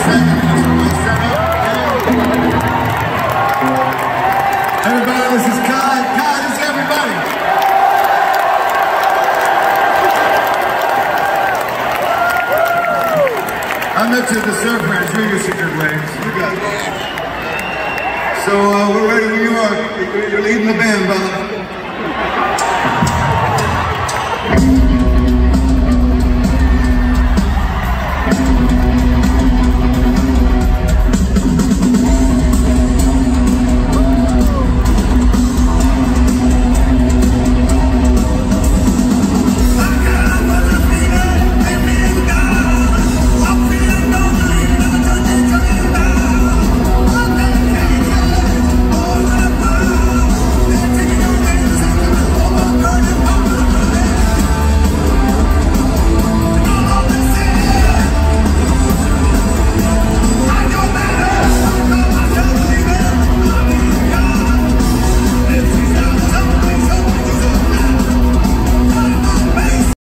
Everybody, this is Ca. Ca, this is everybody. I met you at the surf ranch. We used to good waves. You got it. So we're ready when you are. You're leading the band, brother.